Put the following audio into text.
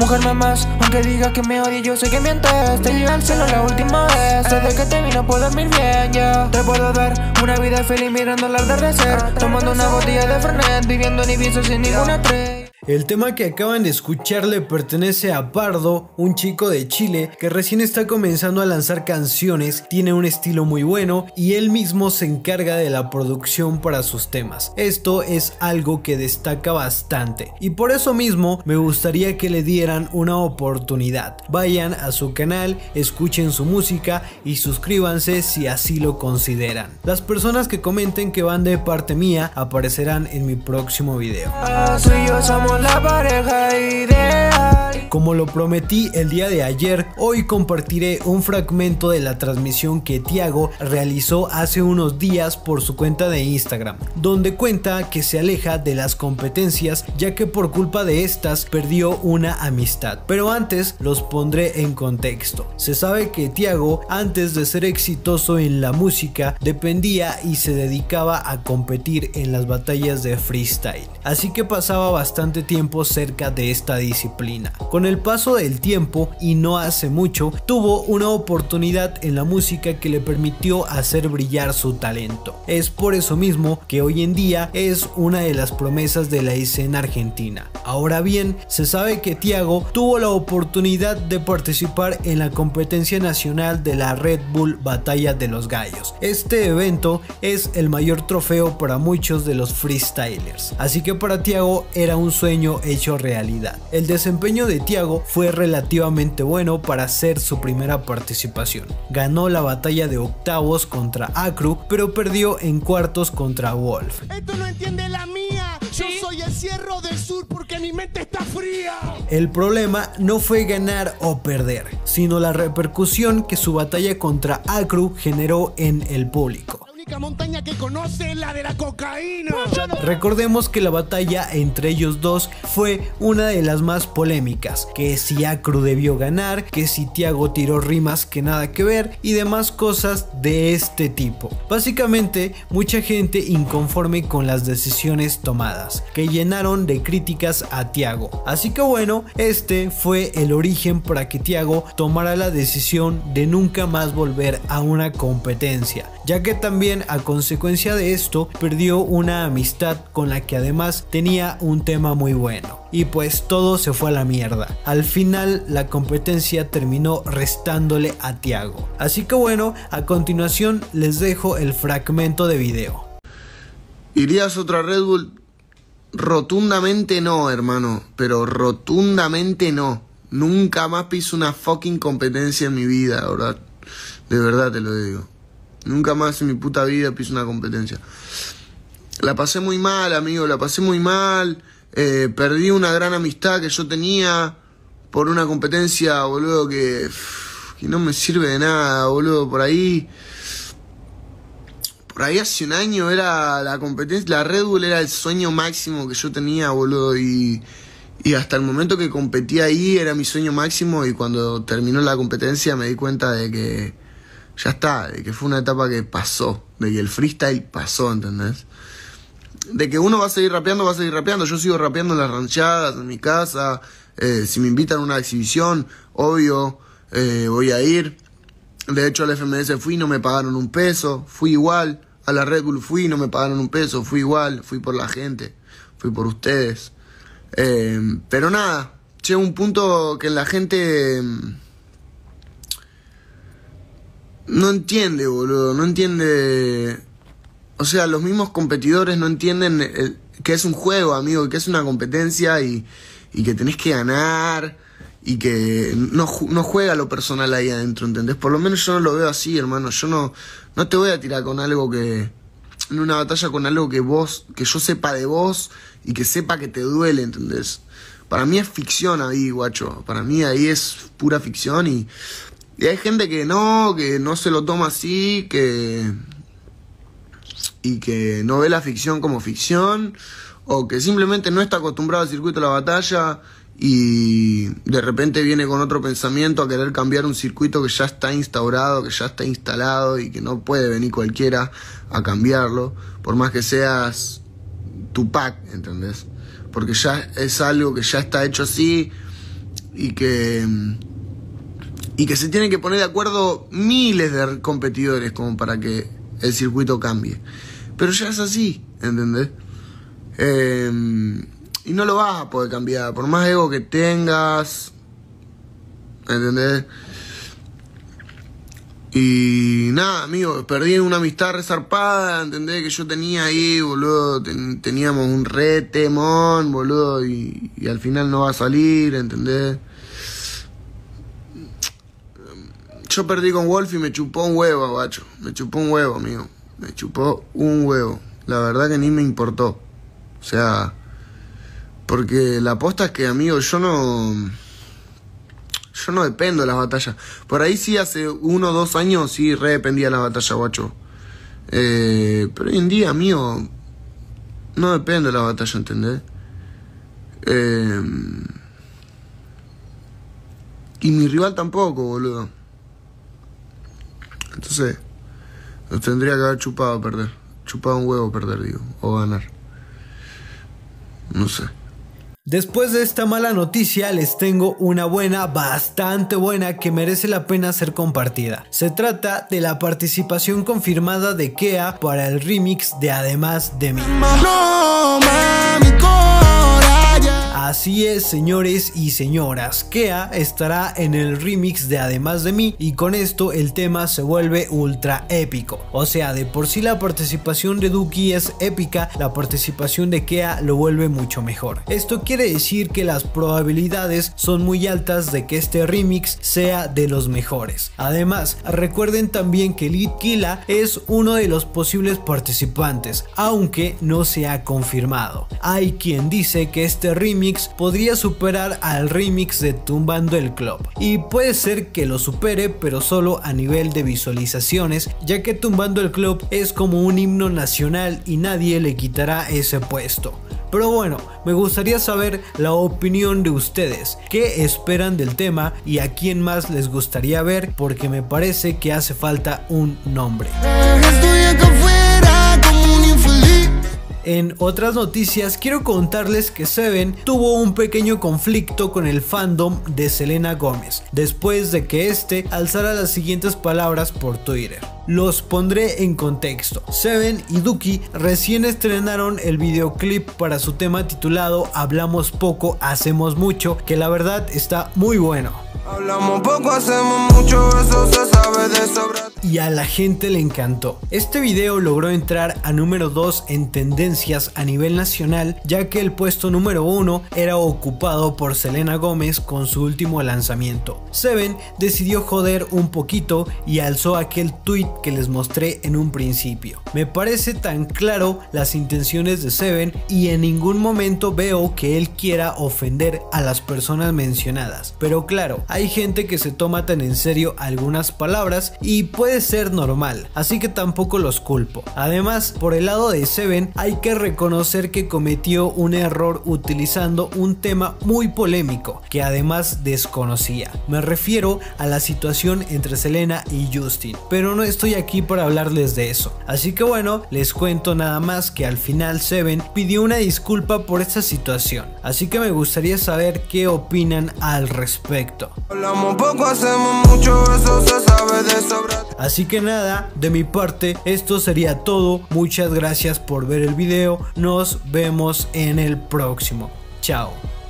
Mujer me amas, aunque digas que me odias, yo sé que mientes. Te llegué al cielo la última vez. Desde que te vi no puedo dormir bien, ya. Te puedo ver una vida feliz mirando el atardecer, tomando una botella de Fernet, viviendo en Ibiza sin ninguna estrella. El tema que acaban de escuchar le pertenece a Pardo, un chico de Chile que recién está comenzando a lanzar canciones, tiene un estilo muy bueno y él mismo se encarga de la producción para sus temas. Esto es algo que destaca bastante y por eso mismo me gustaría que le dieran una oportunidad. Vayan a su canal, escuchen su música y suscríbanse si así lo consideran. Las personas que comenten que van de parte mía aparecerán en mi próximo video. La pareja ideal. Como lo prometí el día de ayer, hoy compartiré un fragmento de la transmisión que Tiago realizó hace unos días por su cuenta de Instagram, donde cuenta que se aleja de las competencias ya que por culpa de estas perdió una amistad. Pero antes los pondré en contexto. Se sabe que Tiago, antes de ser exitoso en la música, dependía y se dedicaba a competir en las batallas de freestyle, así que pasaba bastante tiempo cerca de esta disciplina. Con el paso del tiempo y no hace mucho, tuvo una oportunidad en la música que le permitió hacer brillar su talento. Es por eso mismo que hoy en día es una de las promesas de la escena argentina. Ahora bien, se sabe que Tiago tuvo la oportunidad de participar en la competencia nacional de la Red Bull Batalla de los Gallos. Este evento es el mayor trofeo para muchos de los freestylers, así que para Tiago era un sueño hecho realidad. El desempeño de Tiago fue relativamente bueno para ser su primera participación. Ganó la batalla de octavos contra Acru, pero perdió en cuartos contra Wolf. Esto no entiende la mía. Yo soy el Cierro del Sur porque mi mente está fría. El problema no fue ganar o perder, sino la repercusión que su batalla contra Acru generó en el público. La montaña que conoce es la de la cocaína. Recordemos que la batalla entre ellos dos fue una de las más polémicas, que si Acru debió ganar, que si Tiago tiró rimas que nada que ver y demás cosas de este tipo. Básicamente mucha gente inconforme con las decisiones tomadas, que llenaron de críticas a Tiago. Así que bueno, este fue el origen para que Tiago tomara la decisión de nunca más volver a una competencia, ya que también a consecuencia de esto perdió una amistad con la que además tenía un tema muy bueno. Y pues todo se fue a la mierda. Al final la competencia terminó restándole a Tiago. Así que bueno, a continuación les dejo el fragmento de video. ¿Irías a otra Red Bull? Rotundamente no, hermano. Pero rotundamente no. Nunca más piso una fucking competencia en mi vida, ¿verdad? De verdad te lo digo. Nunca más en mi puta vida piso una competencia. La pasé muy mal, amigo, la pasé muy mal. Perdí una gran amistad que yo tenía por una competencia, boludo, que no me sirve de nada, boludo. Por ahí hace un año era la competencia, la Red Bull era el sueño máximo que yo tenía, boludo. Y hasta el momento que competí ahí era mi sueño máximo. Y cuando terminó la competencia me di cuenta de que ya está, de que fue una etapa que pasó, de que el freestyle pasó, ¿entendés? De que uno va a seguir rapeando, yo sigo rapeando en las ranchadas, en mi casa, si me invitan a una exhibición, obvio, voy a ir. De hecho al FMS fui, no me pagaron un peso, fui igual, a la Red Bull fui, no me pagaron un peso, fui igual, fui por la gente, fui por ustedes. Pero nada, llega un punto que la gente no entiende, boludo, no entiende. O sea, los mismos competidores no entienden que es un juego, amigo, que es una competencia y que tenés que ganar y que no juega lo personal ahí adentro, ¿entendés? Por lo menos yo no lo veo así, hermano. Yo no te voy a tirar con algo que... en una batalla con algo que yo sepa de vos y que sepa que te duele, ¿entendés? Para mí es ficción ahí, guacho. Para mí ahí es pura ficción y hay gente que no se lo toma así, y que no ve la ficción como ficción, o que simplemente no está acostumbrado al circuito de la batalla y de repente viene con otro pensamiento a querer cambiar un circuito que ya está instaurado, que ya está instalado y que no puede venir cualquiera a cambiarlo, por más que seas Tupac, ¿entendés? Porque ya es algo que ya está hecho así y que se tienen que poner de acuerdo miles de competidores como para que el circuito cambie. Pero ya es así, ¿entendés? Y no lo vas a poder cambiar, por más ego que tengas, ¿entendés? Y nada, amigo, perdí una amistad resarpada, ¿entendés? Que yo tenía ahí, boludo, teníamos un re temón, boludo, y al final no va a salir, ¿entendés? Yo perdí con Wolf y me chupó un huevo, guacho. Me chupó un huevo, amigo. Me chupó un huevo. La verdad que ni me importó. O sea, porque la posta es que, amigo, yo no dependo de las batallas. Por ahí sí, hace 1 o 2 años sí re dependía de la batalla, guacho. Pero hoy en día, amigo, no dependo de la batalla, ¿entendés? Y mi rival tampoco, boludo. Entonces, nos tendría que haber chupado a perder. Chupado un huevo perder, digo. O ganar. No sé. Después de esta mala noticia les tengo una buena, bastante buena, que merece la pena ser compartida. Se trata de la participación confirmada de Kea para el remix de Además de mí. No, mami, Así es, señores y señoras, Kea estará en el remix de Además de mí y con esto el tema se vuelve ultra épico. O sea, de por sí la participación de Duki es épica, la participación de Kea lo vuelve mucho mejor. Esto quiere decir que las probabilidades son muy altas de que este remix sea de los mejores. Además, recuerden también que Litquila es uno de los posibles participantes, aunque no se ha confirmado. Hay quien dice que este remix podría superar al remix de Tumbando el Club, y puede ser que lo supere, pero solo a nivel de visualizaciones, ya que Tumbando el Club es como un himno nacional y nadie le quitará ese puesto. Pero bueno, me gustaría saber la opinión de ustedes, qué esperan del tema y a quién más les gustaría ver, porque me parece que hace falta un nombre. estoy acá afuera como un infeliz. En otras noticias quiero contarles que Seven tuvo un pequeño conflicto con el fandom de Selena Gómez después de que este alzara las siguientes palabras por Twitter. Los pondré en contexto. Seven y Duki recién estrenaron el videoclip para su tema titulado Hablamos poco, hacemos mucho, que la verdad está muy bueno. Hablamos poco, hacemos mucho, eso se sabe de sobra. Y a la gente le encantó. Este video logró entrar a número 2 en tendencias a nivel nacional, ya que el puesto número 1 era ocupado por Selena Gómez con su último lanzamiento. Seven decidió joder un poquito y alzó aquel tweet que les mostré en un principio. Me parece tan claro las intenciones de Seven y en ningún momento veo que él quiera ofender a las personas mencionadas. Pero claro, hay gente que se toma tan en serio algunas palabras y puede ser normal, así que tampoco los culpo. Además, por el lado de Seven hay que reconocer que cometió un error utilizando un tema muy polémico que además desconocía. Me refiero a la situación entre Selena y Justin, pero no estoy aquí para hablarles de eso. Así que bueno, les cuento nada más que al final Seven pidió una disculpa por esta situación, así que me gustaría saber qué opinan al respecto. Hablamos poco, hacemos mucho, eso se sabe de sobra. Así que nada, de mi parte esto sería todo. Muchas gracias por ver el video. Nos vemos en el próximo. Chao.